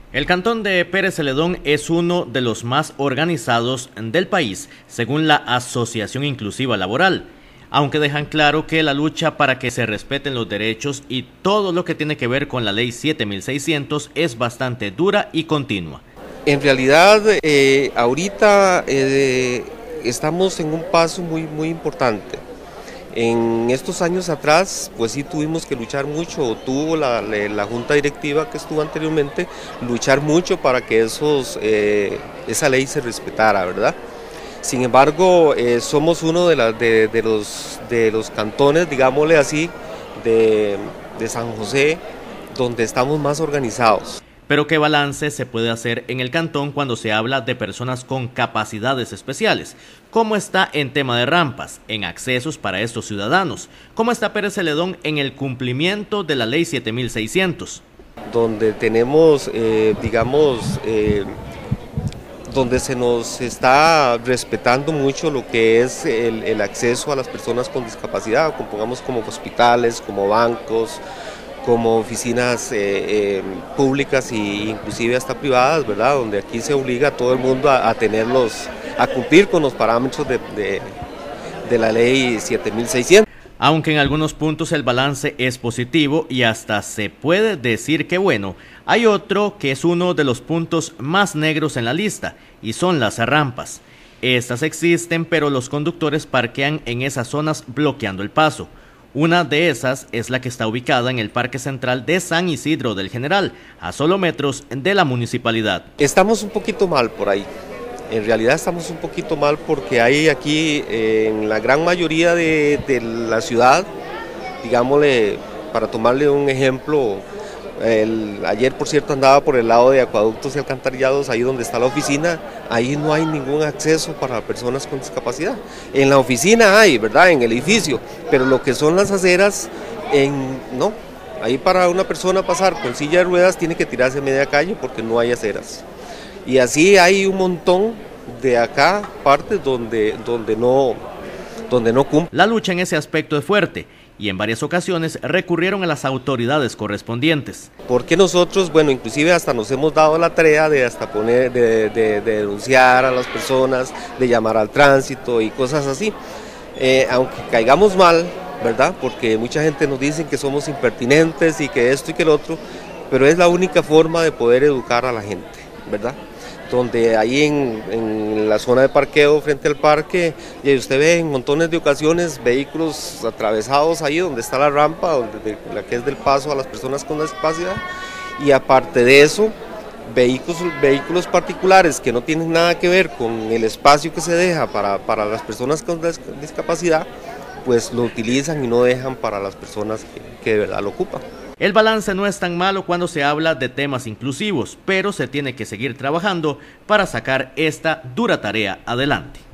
El cantón de Pérez Celedón es uno de los más organizados del país, según la Asociación Inclusiva Laboral, aunque dejan claro que la lucha para que se respeten los derechos y todo lo que tiene que ver con la Ley 7600 es bastante dura y continua. En realidad, ahorita estamos en un paso muy importante. En estos años atrás, pues sí tuvimos que luchar mucho, tuvo la junta directiva que estuvo anteriormente, luchar mucho para que esa ley se respetara, ¿verdad? Sin embargo, somos uno de los cantones, digámosle así, de San José, donde estamos más organizados. Pero ¿qué balance se puede hacer en el cantón cuando se habla de personas con capacidades especiales? ¿Cómo está en tema de rampas, en accesos para estos ciudadanos? ¿Cómo está Pérez Celedón en el cumplimiento de la Ley 7600? Donde tenemos, donde se nos está respetando mucho lo que es el acceso a las personas con discapacidad, pongamos como hospitales, como bancos, como oficinas públicas e inclusive hasta privadas, ¿verdad? Donde aquí se obliga a todo el mundo a cumplir con los parámetros de la ley 7600. Aunque en algunos puntos el balance es positivo y hasta se puede decir que bueno, hay otro que es uno de los puntos más negros en la lista y son las rampas. Estas existen, pero los conductores parquean en esas zonas bloqueando el paso. Una de esas es la que está ubicada en el Parque Central de San Isidro del General, a solo metros de la municipalidad. Estamos un poquito mal por ahí. En realidad estamos un poquito mal porque hay aquí en la gran mayoría de la ciudad, digámosle, para tomarle un ejemplo, ayer por cierto andaba por el lado de acueductos y alcantarillados, ahí donde está la oficina, ahí no hay ningún acceso para personas con discapacidad. En la oficina hay, ¿verdad? En el edificio, pero lo que son las aceras, no. Ahí para una persona pasar con silla de ruedas tiene que tirarse media calle porque no hay aceras. Y así hay un montón de acá, partes donde no cumple. La lucha en ese aspecto es fuerte y en varias ocasiones recurrieron a las autoridades correspondientes. Porque nosotros, bueno, inclusive hasta nos hemos dado la tarea de denunciar a las personas, de llamar al tránsito y cosas así. Aunque caigamos mal, ¿verdad? Porque mucha gente nos dice que somos impertinentes y que esto y que el otro, pero es la única forma de poder educar a la gente, ¿verdad? Donde ahí en la zona de parqueo frente al parque, y usted ve en montones de ocasiones vehículos atravesados ahí donde está la rampa, la que es del paso a las personas con discapacidad, y aparte de eso, vehículos particulares que no tienen nada que ver con el espacio que se deja para las personas con discapacidad, pues lo utilizan y no dejan para las personas que de verdad lo ocupan. El balance no es tan malo cuando se habla de temas inclusivos, pero se tiene que seguir trabajando para sacar esta dura tarea adelante.